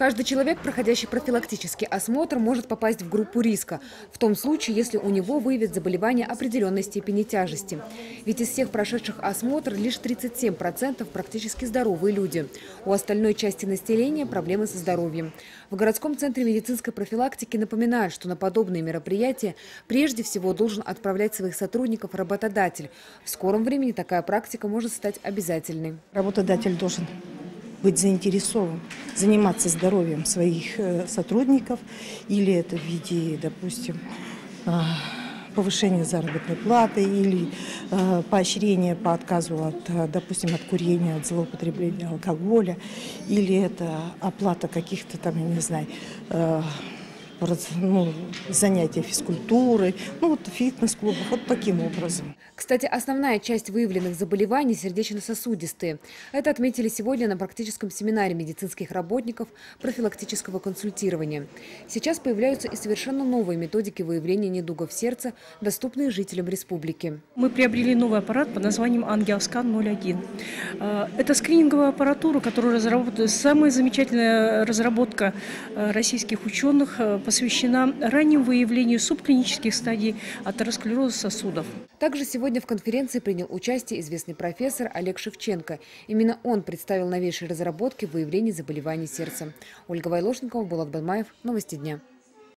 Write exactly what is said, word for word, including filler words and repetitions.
Каждый человек, проходящий профилактический осмотр, может попасть в группу риска, в том случае, если у него выявят заболевание определенной степени тяжести. Ведь из всех прошедших осмотр лишь тридцать семь процентов практически здоровые люди. У остальной части населения проблемы со здоровьем. В городском центре медицинской профилактики напоминают, что на подобные мероприятия прежде всего должен отправлять своих сотрудников работодатель. В скором времени такая практика может стать обязательной. Работодатель должен быть заинтересован, заниматься здоровьем своих сотрудников, или это в виде, допустим, повышения заработной платы или поощрения по отказу от, допустим, от курения, от злоупотребления алкоголя, или это оплата каких-то там, я не знаю, ну, занятия физкультурой, ну вот фитнес-клубов, вот таким образом. Кстати, основная часть выявленных заболеваний – сердечно-сосудистые. Это отметили сегодня на практическом семинаре медицинских работников профилактического консультирования. Сейчас появляются и совершенно новые методики выявления недугов сердца, доступные жителям республики. Мы приобрели новый аппарат под названием «Ангиоскан ноль один». Это скрининговая аппаратура, которую разработала самая замечательная разработка российских ученых, посвящена раннему выявлению субклинических стадий атеросклероза сосудов. Также сегодня в конференции принял участие известный профессор Олег Шевченко. Именно он представил новейшие разработки в выявлении заболеваний сердца. Ольга Вайлошникова, Булат Бадмаев. Новости дня.